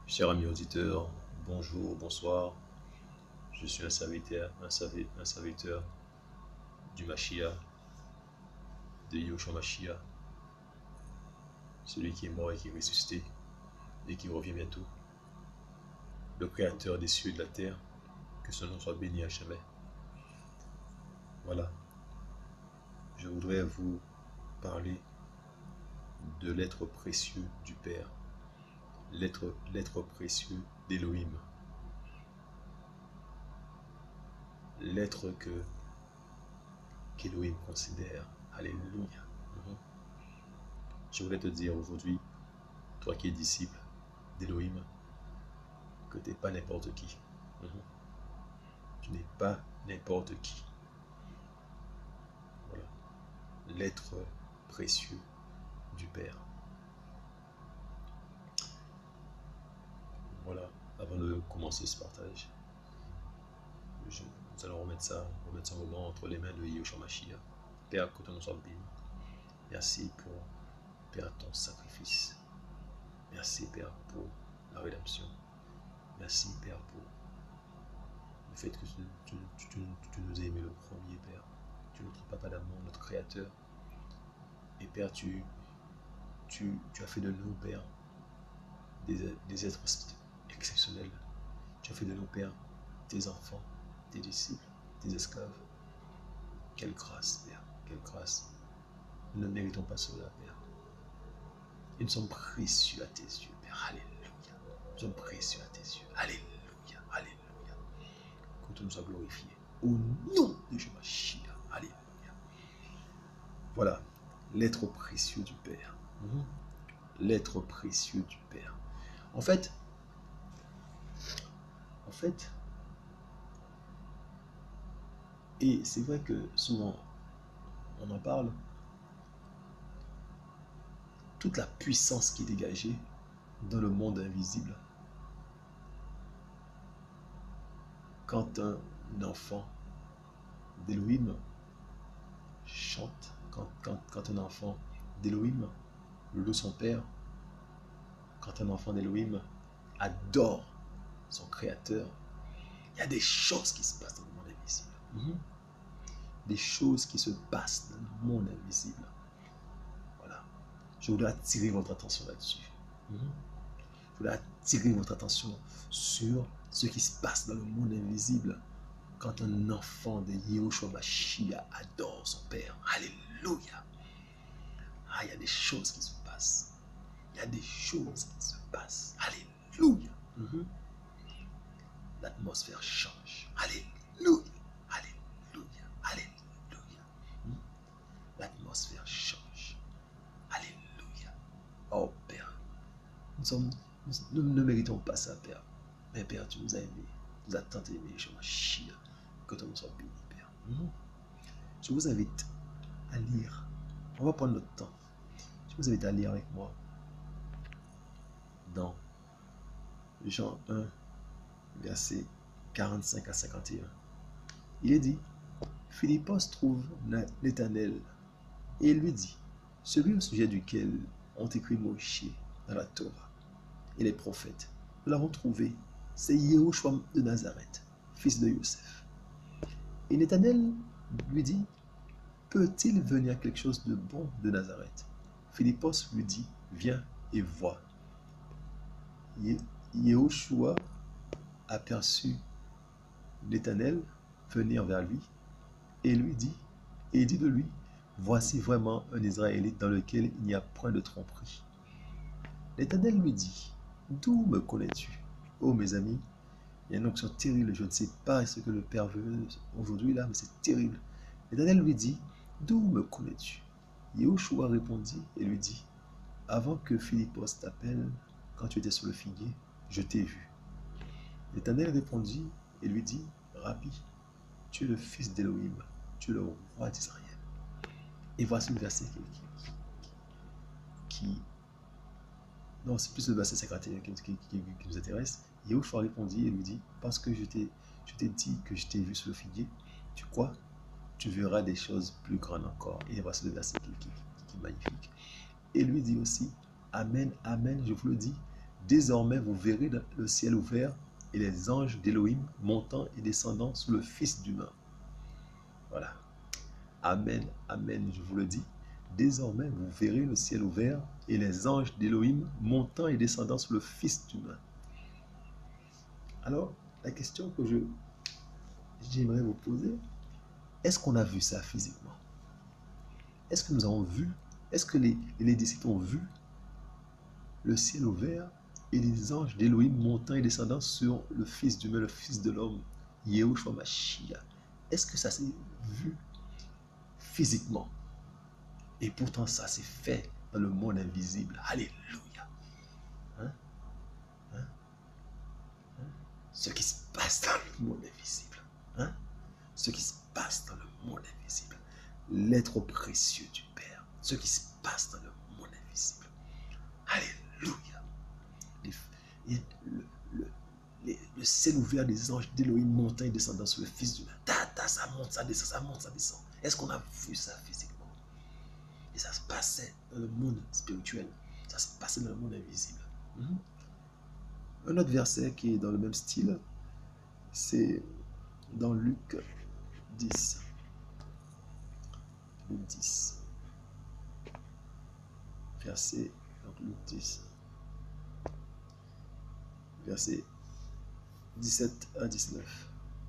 Chers amis auditeurs, bonjour, bonsoir. Je suis un serviteur du Mashiach, de Yahushua Mashiach, celui qui est mort et qui est ressuscité et qui revient bientôt, le Créateur des cieux et de la terre, que son nom soit béni à jamais. Voilà, je voudrais vous parler de l'être précieux du Père, l'être précieux d'Élohim, l'être qu'Élohim considère. Alléluia. Je voulais te dire aujourd'hui, toi qui es disciple d'Élohim, que tu n'es pas n'importe qui. Tu n'es pas n'importe qui. Voilà. L'être précieux du Père. Voilà. Avant de commencer ce partage, nous allons remettre ça un moment entre les mains de Yahushua Mashiach. Père, que ton nom soit béni. Merci pour, Père, ton sacrifice. Merci, Père, pour la rédemption. Merci, Père, pour le fait que tu nous as aimés le premier, Père. Tu es notre Papa d'amour, notre Créateur. Et Père, tu as fait de nous, Père, des êtres exceptionnels. Tu as fait de nous, Père, tes enfants, tes disciples, tes esclaves. Quelle grâce, Père, quelle grâce. Nous ne méritons pas cela, Père. Et nous sommes précieux à tes yeux, Père. Alléluia. Nous sommes précieux à tes yeux. Alléluia. Alléluia. Que tout nous soit glorifié. Au nom de Jésus. Alléluia. Voilà, l'être précieux du Père. L'être précieux du Père. En fait, et c'est vrai que souvent on en parle, toute la puissance qui est dégagée dans le monde invisible. Quand un enfant d'Élohim chante, quand un enfant d'Élohim loue son Père, quand un enfant d'Élohim adore son Créateur, il y a des choses qui se passent dans le monde invisible. Des choses qui se passent dans le monde invisible. Voilà. Je voudrais attirer votre attention là-dessus. Je voudrais attirer votre attention sur ce qui se passe dans le monde invisible quand un enfant de Yahushua Mashiach adore son Père. Alléluia. Ah, il y a des choses qui se passent. Il y a des choses qui se passent. Alléluia. L'atmosphère change. Alléluia. Alléluia. Alléluia. L'atmosphère change. Alléluia. Oh Père, nous ne méritons pas ça, Père. Mais Père, tu nous as aimés. Tu nous as tant aimés, je m'achie. Que ton nom soit béni, Père. Je vous invite à lire. On va prendre notre temps. Je vous invite à lire avec moi dans Jean 1, versets 45 à 51. Il est dit, Philippos trouve l'Éternel et il lui dit, celui au sujet duquel ont écrit Moïse dans la Torah et les prophètes, nous l'avons trouvé, c'est Yahushua de Nazareth, fils de Yosef. Et l'Éternel lui dit, peut-il venir quelque chose de bon de Nazareth? Philippos lui dit, viens et vois. Yahushua aperçut l'Éternel venir vers lui et dit de lui, voici vraiment un Israélite dans lequel il n'y a point de tromperie. L'Éternel lui dit, d'où me connais-tu? Oh mes amis, il y a une onction terrible, je ne sais pas ce que le Père veut aujourd'hui là, mais c'est terrible. L'Éternel lui dit, d'où me connais-tu? Yahushua répondit et lui dit, avant que Philippos t'appelle, quand tu étais sur le figuier, je t'ai vu. L'Éternel répondit et lui dit, Rabbi, tu es le fils d'Élohim, tu es le roi d'Israël. Et voici le verset non, c'est plus le verset 51 qui nous intéresse. Yahushua répondit et lui dit, parce que je t'ai dit que je t'ai vu sur le figuier, tu crois, tu verras des choses plus grandes encore. Et voici le verset qui est magnifique. Et lui dit aussi, Amen, Amen, je vous le dis, désormais vous verrez le ciel ouvert et les anges d'Élohim montant et descendant sous le Fils d'humain. Voilà. Amen, amen, je vous le dis. Désormais, vous verrez le ciel ouvert et les anges d'Élohim montant et descendant sur le Fils d'humain. Alors, la question que j'aimerais vous poser, est-ce qu'on a vu ça physiquement? Est-ce que nous avons vu, est-ce que les disciples ont vu le ciel ouvert et les anges d'Élohim montant et descendant sur le Fils d'humain, le Fils de l'homme, Yahushua Mashiach? Est-ce que ça s'est vu physiquement? Et pourtant, ça s'est fait dans le monde invisible. Alléluia. Hein? Hein? Hein? Ce qui se passe dans le monde invisible. Hein? Ce qui se passe dans le monde invisible. L'être précieux du Père. Ce qui se passe dans le monde invisible. Alléluia. Le ciel ouvert des anges d'Élohim montant et descendant sur le Fils d'humain. Ça monte, ça descend, ça monte, ça descend. Est-ce qu'on a vu ça physiquement? Et ça se passait dans le monde spirituel. Ça se passait dans le monde invisible. Un autre verset qui est dans le même style, c'est dans Luc 10. Luc 10. Verset, donc Luc 10. Verset 17 à 19.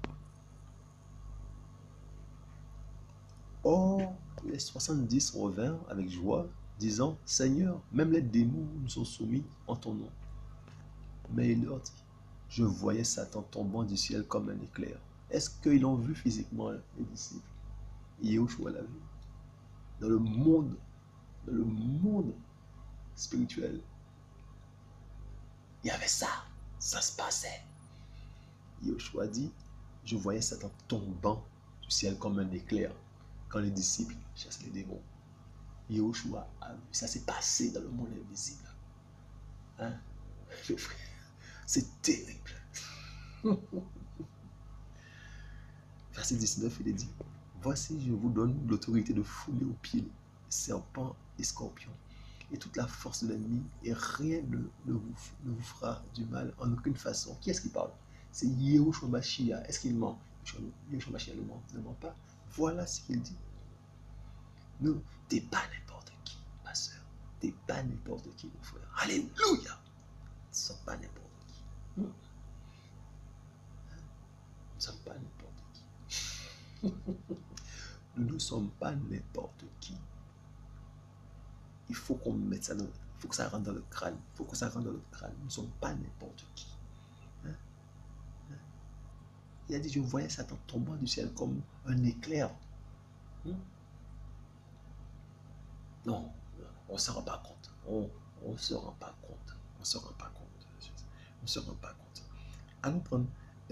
Or, les 70 revinrent avec joie, disant, Seigneur, même les démons nous sont soumis en ton nom. Mais il leur dit, je voyais Satan tombant du ciel comme un éclair. Est-ce qu'ils l'ont vu physiquement, les disciples? Yahushua l'a vu. Dans le monde spirituel, il y avait ça. Ça se passait. Yahushua dit, je voyais Satan tombant du ciel comme un éclair quand les disciples chassent les démons. Yahushua a vu. Ça s'est passé dans le monde invisible. Hein? C'est terrible. Verset 19, il est dit, voici, je vous donne l'autorité de fouler aux pieds serpents et scorpions et toute la force de l'ennemi, et rien ne vous fera du mal en aucune façon. Qui est-ce qui parle? C'est Yahushua Mashiach. Est-ce qu'il ment? Yahushua Mashiach ne ment pas. Voilà ce qu'il dit. Non, t'es pas n'importe qui, ma soeur. T'es pas n'importe qui, mon frère. Alléluia. Ne sommes pas n'importe qui. Nous ne sommes pas n'importe qui. Nous ne sommes pas n'importe qui. Il faut qu'on mette ça dans, il faut que ça rentre dans le crâne. Il faut que ça rentre dans le crâne. Nous ne sommes pas n'importe qui. Hein? Hein? Il a dit, je voyais Satan tombant du ciel comme un éclair. Non, on ne se rend pas compte. On ne se rend pas compte. On ne se rend pas compte. On ne se rend pas compte. Allons prendre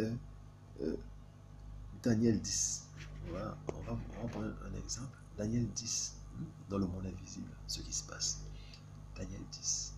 Daniel 10. On va prendre un exemple. Daniel 10, dans le monde invisible, ce qui se passe. Daniel 10.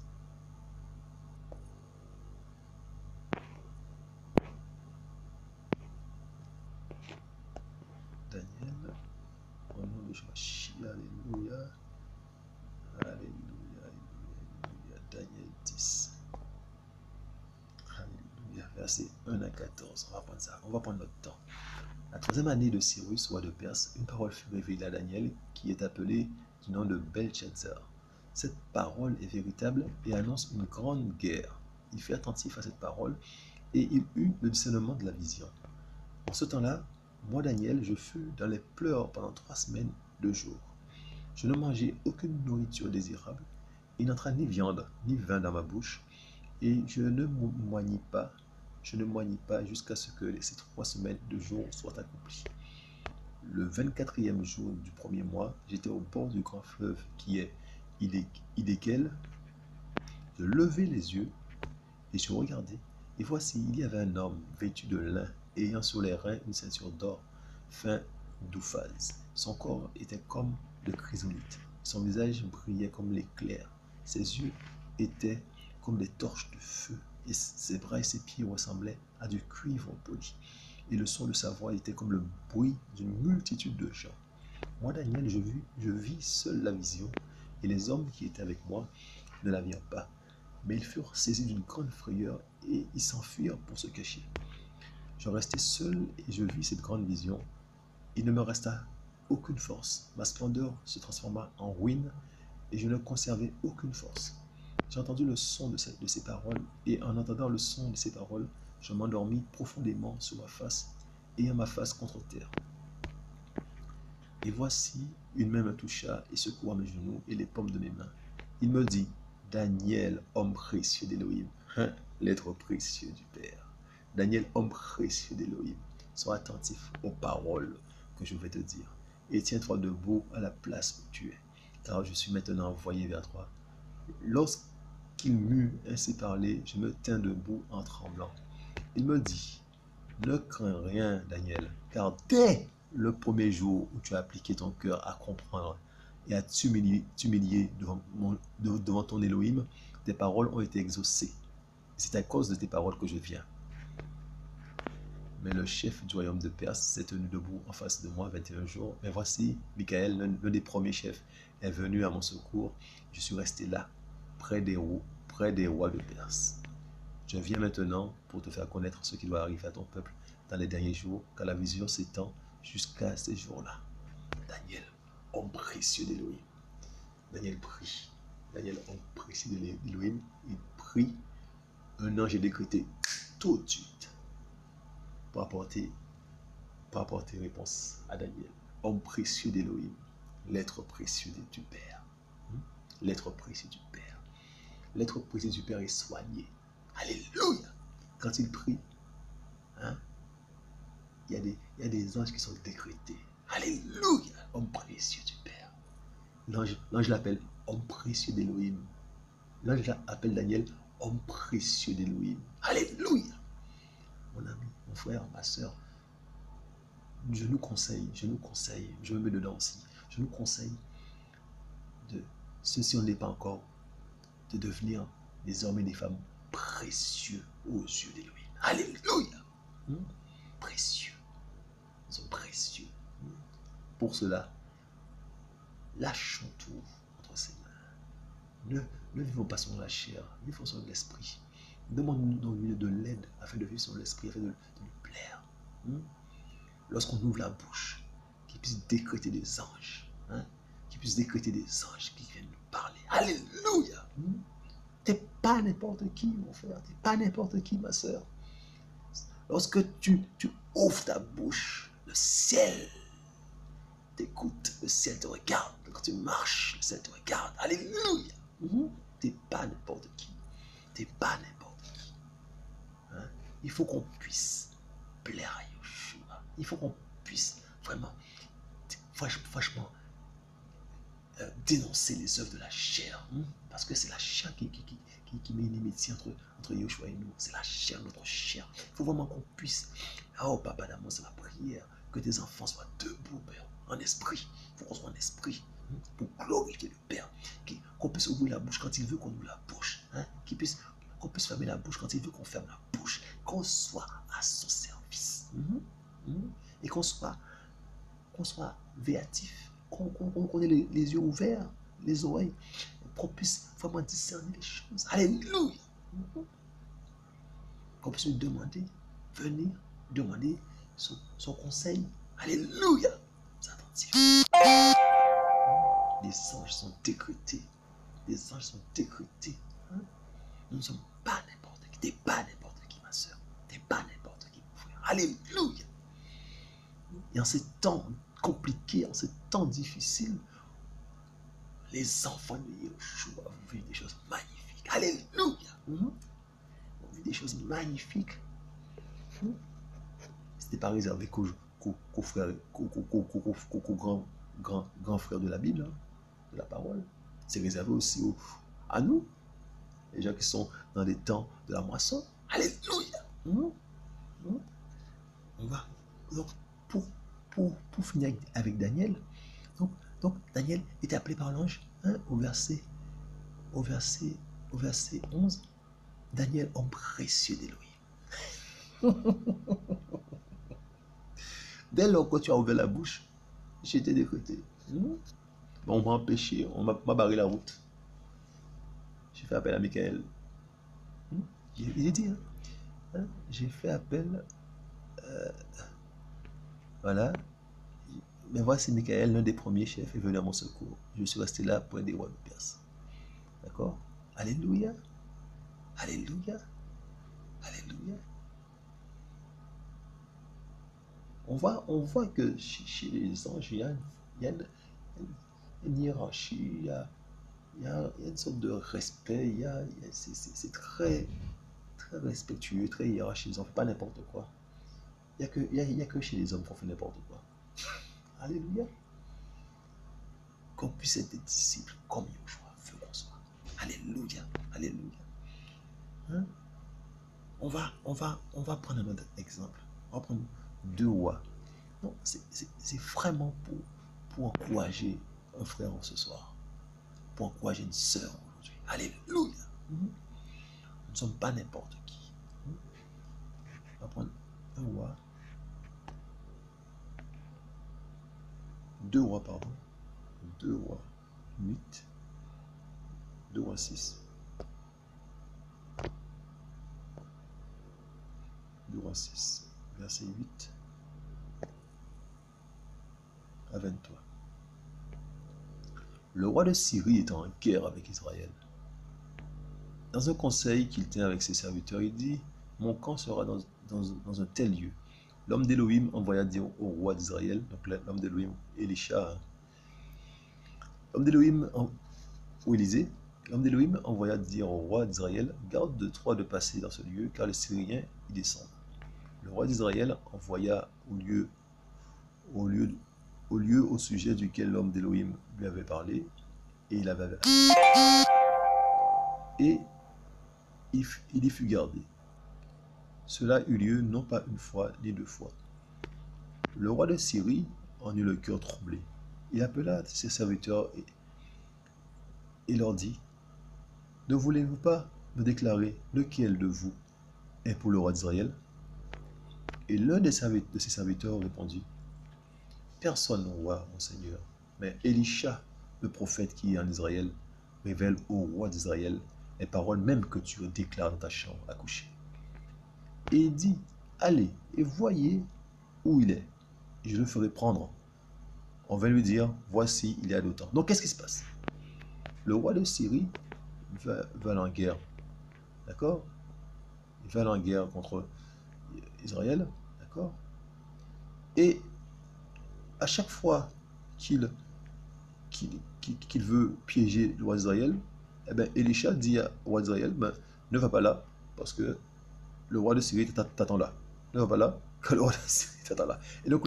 Daniel, au nom de Jésus. Alléluia. Alléluia, alléluia. Daniel 10. Alléluia. Verset 1 à 14. On va prendre ça. On va prendre notre temps. La troisième année de Cyrus, roi de Perse, une parole fut révélée à Daniel, qui est appelé du nom de Belshazzar. Cette parole est véritable et annonce une grande guerre. Il fut attentif à cette parole et il eut le discernement de la vision. En ce temps-là, moi, Daniel, je fus dans les pleurs pendant 3 semaines, 2 jours. Je ne mangeai aucune nourriture désirable. Il n'entra ni viande ni vin dans ma bouche, et je ne moignis pas jusqu'à ce que ces 3 semaines de jours soient accomplies. Le 24e jour du premier mois, j'étais au bord du grand fleuve qui est Hiddekel. Je levai les yeux et je regardai, et voici, il y avait un homme vêtu de lin, ayant sur les reins une ceinture d'or fin d'Ouphaz. Son corps était comme de chrysolite, son visage brillait comme l'éclair, ses yeux étaient comme des torches de feu, et ses bras et ses pieds ressemblaient à du cuivre poli, et le son de sa voix était comme le bruit d'une multitude de gens. Moi, Daniel, je vis seul la vision, et les hommes qui étaient avec moi ne la virent pas. Mais ils furent saisis d'une grande frayeur et ils s'enfuirent pour se cacher. Je restai seul et je vis cette grande vision. Il ne me resta aucune force. Ma splendeur se transforma en ruine et je ne conservais aucune force. J'ai entendu le son de ces paroles et en entendant le son de ces paroles, je m'endormis profondément sur ma face, ayant ma face contre terre. Et voici, une main me toucha et secoua mes genoux et les paumes de mes mains. Il me dit, Daniel, homme précieux d'Élohim, l'être précieux du Père. Daniel, homme précieux d'Élohim, sois attentif aux paroles que je vais te dire et tiens-toi debout à la place où tu es, car je suis maintenant envoyé vers toi. Lorsqu'il m'eut ainsi parlé, je me tins debout en tremblant. Il me dit, ne crains rien, Daniel, car dès le premier jour où tu as appliqué ton cœur à comprendre et à t'humilier devant ton Elohim, tes paroles ont été exaucées. C'est à cause de tes paroles que je viens. Mais le chef du royaume de Perse s'est tenu debout en face de moi 21 jours. Mais voici, Michael, l'un des premiers chefs, est venu à mon secours. Je suis resté là, près des rois de Perse. Je viens maintenant pour te faire connaître ce qui doit arriver à ton peuple dans les derniers jours, car la vision s'étend jusqu'à ces jours-là. Daniel, homme précieux d'Élohim. Daniel prie. Daniel, homme précieux d'Élohim, il prie. Un ange est décrété tout de suite pour apporter réponse à Daniel. Homme précieux d'Élohim, l'être précieux du Père. L'être précieux du Père. L'être précieux du Père est soigné. Alléluia! Quand il prie, il y a des anges qui sont décrétés. Alléluia! Homme précieux du Père. L'ange l'appelle homme précieux d'Élohim. L'ange appelle Daniel homme précieux d'Élohim. Alléluia! Mon ami, mon frère, ma soeur, je nous conseille, je me mets dedans aussi, je nous conseille de, si on n'est pas encore, de devenir des hommes et des femmes précieux aux yeux d'Élohim. Alléluia! Précieux. Nous sommes précieux. Pour cela, lâchons tout entre ses mains. Ne vivons pas sur la chair, vivons sur l'esprit. Demandons-lui de l'aide afin de vivre sur l'esprit, afin de lui plaire. Lorsqu'on ouvre la bouche, qu'il puisse décréter des anges, qu'il puisse décréter des anges qui viennent nous parler. Alléluia! T'es pas n'importe qui, mon frère, t'es pas n'importe qui, ma soeur. Lorsque tu ouvres ta bouche, le ciel t'écoute, le ciel te regarde. Quand tu marches, le ciel te regarde. Alléluia! T'es pas n'importe qui. T'es pas n'importe qui. Il faut qu'on puisse plaire à Yeshua. Il faut qu'on puisse vraiment, franchement, dénoncer les œuvres de la chair. Parce que c'est la chair qui met une inimitié entre Yeshua et nous. C'est la chair, notre chair. Il faut vraiment qu'on puisse, oh papa d'amour, c'est ma prière, que tes enfants soient debout, Père, en esprit. Il faut qu'on soit en esprit pour glorifier le Père. Qu'on puisse ouvrir la bouche quand il veut qu'on ouvre la bouche. Qu'on puisse fermer la bouche quand il veut qu'on ferme la bouche. Qu'on soit à son service. Et qu'on soit véatif. Qu'on ait les yeux ouverts, les oreilles. Qu'on puisse vraiment discerner les choses. Alléluia! Qu'on puisse lui demander, venir, demander son conseil. Alléluia! C'est attentif. Les anges sont décrétés. Les anges sont décrétés. Nous ne sommes pas n'importe qui. T'es pas n'importe qui, ma soeur. T'es pas n'importe qui, mon frère. Alléluia! Et en ces temps compliqués, en ces temps difficiles, les enfants de Yeshua vivent des choses magnifiques. Alléluia! On vit des choses magnifiques. C'était pas réservé qu'aux frères, qu'aux grands frères de la Bible, de la parole. C'est réservé aussi à nous, les gens qui sont dans des temps de la moisson. Alléluia! On va donc pour finir avec Daniel. Donc Daniel est appelé par l'ange au verset 11. Daniel, homme précieux d'Élohim. Dès lors que tu as ouvert la bouche, j'étais décrété. On m'a empêché, on m'a barré la route. J'ai fait appel à Michael. Il dit, j'ai fait appel, voilà, mais voici Michael, l'un des premiers chefs, est venu à mon secours. Je suis resté là pour aider roi de Perse. D'accord? Alléluia. Alléluia. Alléluia. On voit que chez les anges, il y a une hiérarchie, il y a une sorte de respect, c'est très, très respectueux, très hiérarchisé. On ne fait pas n'importe quoi. Il y a que chez les hommes qu'on fait n'importe quoi. Alléluia. Qu'on puisse être des disciples comme Yoshua veut qu'on soit. Alléluia. Alléluia. Hein? On va prendre un autre exemple. On va prendre 2 rois. Non, c'est vraiment pour encourager un frère ce soir. Pour encourager une sœur aujourd'hui. Alléluia. Nous ne sommes pas n'importe qui. On va prendre un roi. 2 rois, pardon. 2 rois 8. 2 rois 6. 2 rois 6. Verset 8 à 23. Le roi de Syrie est en guerre avec Israël. Dans un conseil qu'il tient avec ses serviteurs, il dit: mon camp sera dans un tel lieu. L'homme d'Élohim envoya dire au roi d'Israël, donc l'homme d'Élohim, Élisha, l'homme d'Élohim, ou Élisée, l'homme d'Élohim envoya dire au roi d'Israël: garde de toi de passer dans ce lieu, car les Syriens y descendent. Le roi d'Israël envoya au lieu au sujet duquel l'homme d'Élohim lui avait parlé, et il y fut gardé. Cela eut lieu non pas une fois ni 2 fois. Le roi de Syrie en eut le cœur troublé. Il appela ses serviteurs et leur dit: ne voulez-vous pas me déclarer lequel de vous est pour le roi d'Israël? Et l'un de ses serviteurs répondit: personne, roi, mon Seigneur, mais Élisha, le prophète qui est en Israël, révèle au roi d'Israël les paroles même que tu déclares dans ta chambre à coucher. Et il dit: allez et voyez où il est, et je le ferai prendre. On va lui dire: voici, il y a d'autant. Donc qu'est-ce qui se passe? Le roi de Syrie va aller en guerre. D'accord? Il va aller en guerre contre Israël. D'accord? Et à chaque fois qu'il veut piéger le roi d'Israël, eh bien, Élisha dit au roi d'Israël: ben, ne va pas là, parce que le roi de Syrie t'attend là. Ne va pas là, que le roi de Syrie t'attend là. Et donc,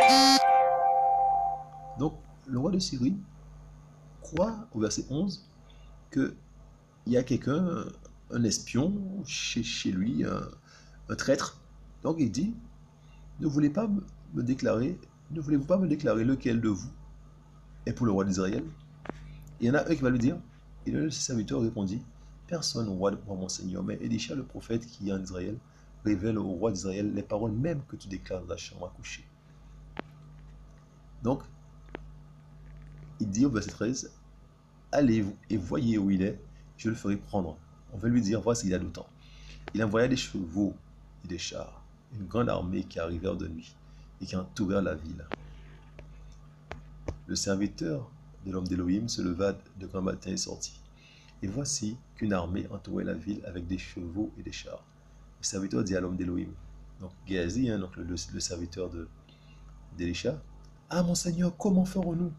le roi de Syrie croit, au verset 11, qu'il y a quelqu'un, un espion chez lui, un traître. Donc il dit: ne voulez-vous pas me déclarer lequel de vous est pour le roi d'Israël? Il y en a un qui va lui dire, et l'un de ses serviteurs répondit: personne, roi, mon Seigneur, mais Élisha le prophète qui est en Israël révèle au roi d'Israël les paroles même que tu déclares dans la chambre à coucher. Donc, il dit au verset 13: allez et voyez où il est, je le ferai prendre. On va lui dire: voici, il a d'autant. Il envoya des chevaux et des chars, une grande armée qui arrivèrent de nuit et qui entourèrent la ville. Le serviteur de l'homme d'Élohim se leva de grand matin et sortit. Et voici qu'une armée entourait la ville avec des chevaux et des chars. Le serviteur dit à l'homme d'Élohim, donc Géasi, donc le serviteur d'Élisha: ah, mon Seigneur, comment ferons-nous?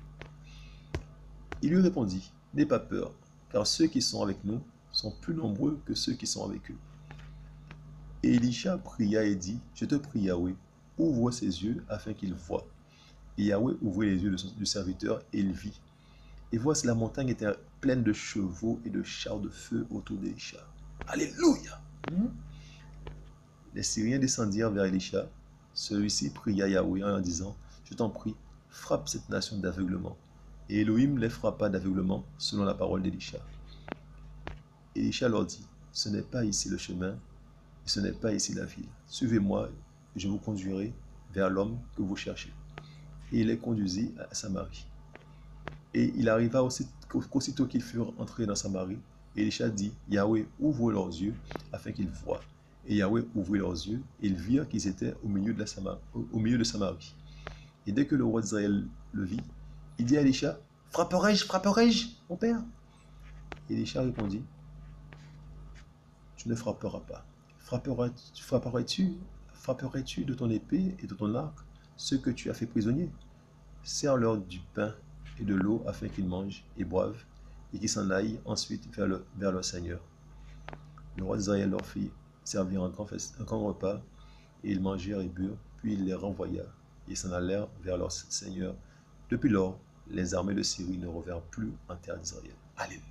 Il lui répondit: n'aie pas peur, car ceux qui sont avec nous sont plus nombreux que ceux qui sont avec eux. Et Élisha pria et dit: je te prie, Yahweh, ouvre ses yeux afin qu'il voie. Et Yahweh ouvrit les yeux du serviteur et il vit. Et voici, la montagne était pleine de chevaux et de chars de feu autour d'Élisha. Alléluia! Les Syriens descendirent vers Élisha. Celui-ci pria Yahweh en disant: je t'en prie, frappe cette nation d'aveuglement. Et Elohim les frappa d'aveuglement selon la parole d'Élisha. Élisha leur dit: ce n'est pas ici le chemin, et ce n'est pas ici la ville. Suivez-moi, et je vous conduirai vers l'homme que vous cherchez. Et il les conduisit à Samarie. Et il arriva aussitôt qu'ils furent entrés dans Samarie, Elisha dit, Yahweh, ouvre leurs yeux afin qu'ils voient. Et Yahweh ouvrit leurs yeux, et ils virent qu'ils étaient au milieu de Samarie. Et dès que le roi d'Israël le vit, il dit à Elisha, frapperai-je, mon père? Elisha répondit, tu ne frapperas pas. Frapperais-tu de ton épée et de ton arc ceux que tu as fait prisonniers? Sers-leur du pain et de l'eau afin qu'ils mangent et boivent, et qu'ils s'en aillent ensuite vers leur Seigneur. Le roi d'Israël leur fit servir un grand repas, et ils mangèrent et burent, puis il les renvoya, et s'en allèrent vers leur Seigneur. Depuis lors, les armées de Syrie ne revinrent plus en terre d'Israël. Alléluia.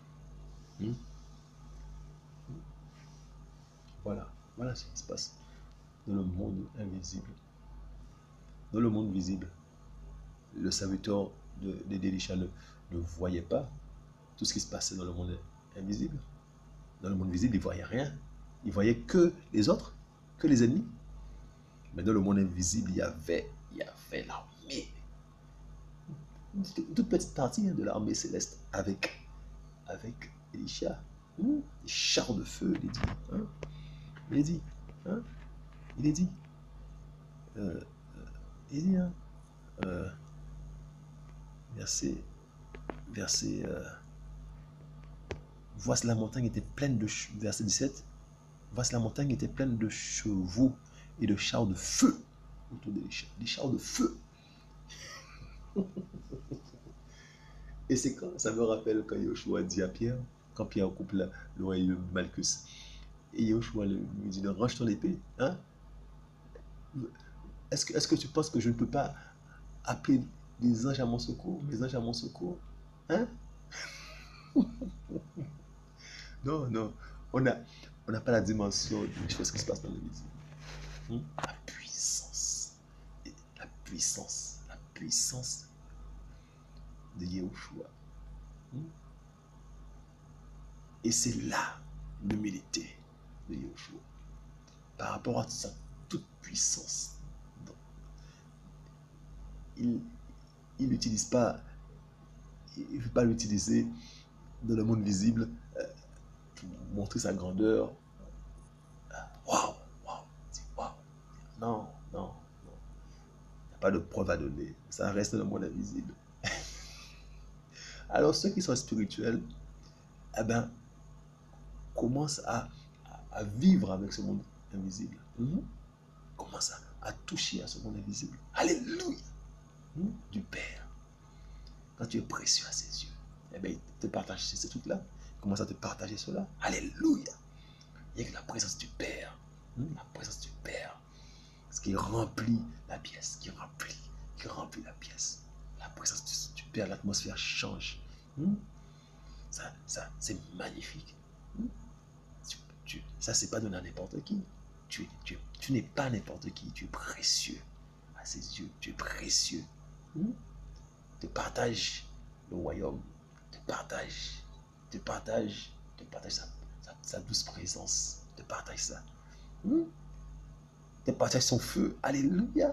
Voilà ce qui se passe dans le monde invisible. Dans le monde visible, le serviteur d'Élisha ne voyait pas tout ce qui se passait dans le monde invisible. Dans le monde visible, il ne voyait rien. Il voyait que les autres, que les ennemis. Mais dans le monde invisible, il y avait l'armée. Une toute petite partie de l'armée céleste avec Elisha. Les chars de feu, il est dit. Il est dit. Il est dit. Il est dit. Verset voici la montagne était pleine de verset 17. Voici la montagne était pleine de chevaux et de chars de feu autour d'Élisha. Des chars de feu. Et c'est quand ça me rappelle quand Yoshua dit à Pierre, quand Pierre coupe l'oreille de Malchus, et Yoshua lui dit, range ton épée. Est-ce que tu penses que je ne peux pas appeler les anges à mon secours, mes anges à mon secours? Non. On n'a pas la dimension des choses qui se passent dans le visible. La puissance de Yahushua. Et c'est là l'humilité de Yahushua par rapport à sa toute puissance. Il n'utilise pas, il ne veut pas l'utiliser dans le monde visible pour montrer sa grandeur. Waouh. Non. Il n'y a pas de preuve à donner. Ça reste dans le monde invisible. Alors ceux qui sont spirituels, commencent à vivre avec ce monde invisible. Commencent à toucher à ce monde invisible. Alléluia. Du Père. Quand tu es précieux à ses yeux, il te partage ces trucs-là. Il commence à te partager cela. Alléluia. Il y a la présence du Père. La présence du Père. Ce qui remplit la pièce. Qui remplit la pièce. La présence du Père, l'atmosphère change. Ça c'est magnifique. Ça, c'est pas donné à n'importe qui. Tu n'es pas n'importe qui. Tu es précieux à ses yeux. Tu es précieux. Te partage le royaume. Te partage sa douce présence. Te partage ça. Te partage son feu. Alléluia.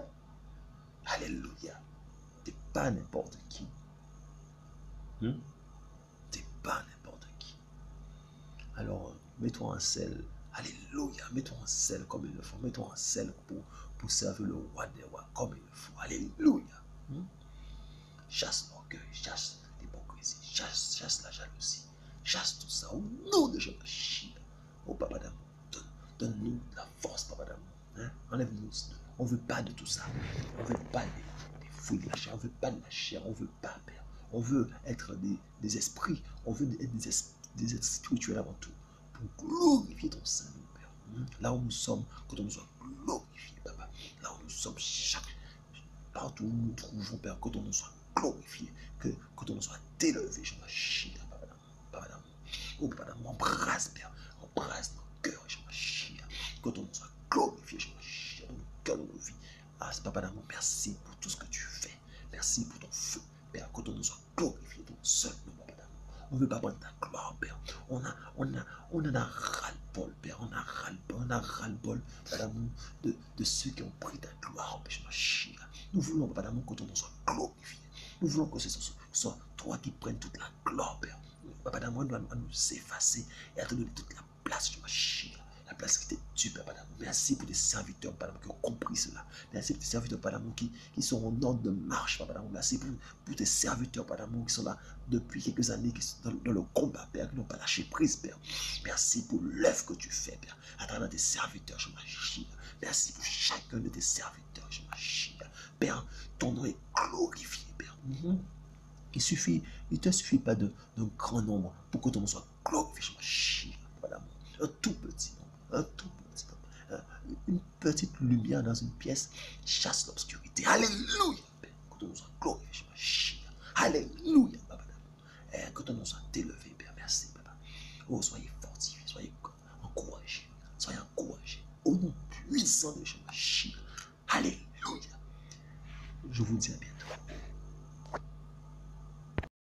T'es pas n'importe qui. T'es pas n'importe qui. Alors, mets-toi en selle. Alléluia. Mets-toi en selle comme il le faut. Mets-toi en selle pour servir le roi des rois comme il le faut. Alléluia. Chasse l'orgueil, chasse l'hypocrisie, chasse la jalousie, chasse tout ça au nom de Jésus. Oh Papa d'amour, donne-nous la force, Papa d'amour. Enlève-nous. On ne veut pas de tout ça. On ne veut pas des fouilles de la chair. On ne veut pas de la chair. On ne veut pas, Père. On veut être des esprits. On veut être des êtres spirituels avant tout. Pour glorifier ton Saint, Père. Là où nous sommes, quand on nous soit glorifié, Papa. Là où nous sommes, partout où nous nous trouvons, Père, quand on nous soit glorifié, quand on nous soit élevé, je m'achie, Papa d'amour. Oh, Papa d'amour, embrasse, Père. Embrasse nos cœurs, je m'achie. Quand on nous soit glorifié, je m'achie dans nos cœurs, dans nos vies. Papa d'amour, merci pour tout ce que tu fais. Merci pour ton feu, Père. Quand on nous soit glorifié, ton seul nom, Papa d'amour. On ne veut pas prendre ta gloire, Père. On en a ras-le-bol, Père. On a ras-le-bol, Papa d'amour, de ceux qui ont pris ta gloire, Père. Je m'achie. Nous voulons, Papa d'amour, quand on nous soit glorifié. Nous voulons que ce soit toi qui prennes toute la gloire, Père. Papa d'amour, à nous effacer et à te donner toute la place de ma chère. La place qui était due, Papa d'amour. Merci pour tes serviteurs, Papa d'amour, qui ont compris cela. Merci pour tes serviteurs, Papa d'amour, qui sont en ordre de marche, Papa d'amour. Merci pour tes serviteurs, Papa d'amour, qui sont là depuis quelques années, qui sont dans le combat, Père, qui n'ont pas lâché prise, Père. Merci pour l'œuvre que tu fais, Père, à travers tes serviteurs, je m'achie. Merci pour chacun de tes serviteurs, je m'achie. Père, ton nom est glorifié, Père. Il te suffit pas d'un grand nombre pour que ton nom soit glorifié, je m'achie. Papa d'amour. Un tout petit nombre, un tout petit nombre. Une petite lumière dans une pièce chasse l'obscurité. Alléluia, Père. Que ton nom soit glorifié, je m'achie. Alléluia, Papa d'amour. Que ton nom soit élevé, Père. Merci, Papa. Oh, soyez fortifiés, soyez encouragés. Soyez encouragés. Au nom puissant de Jésus.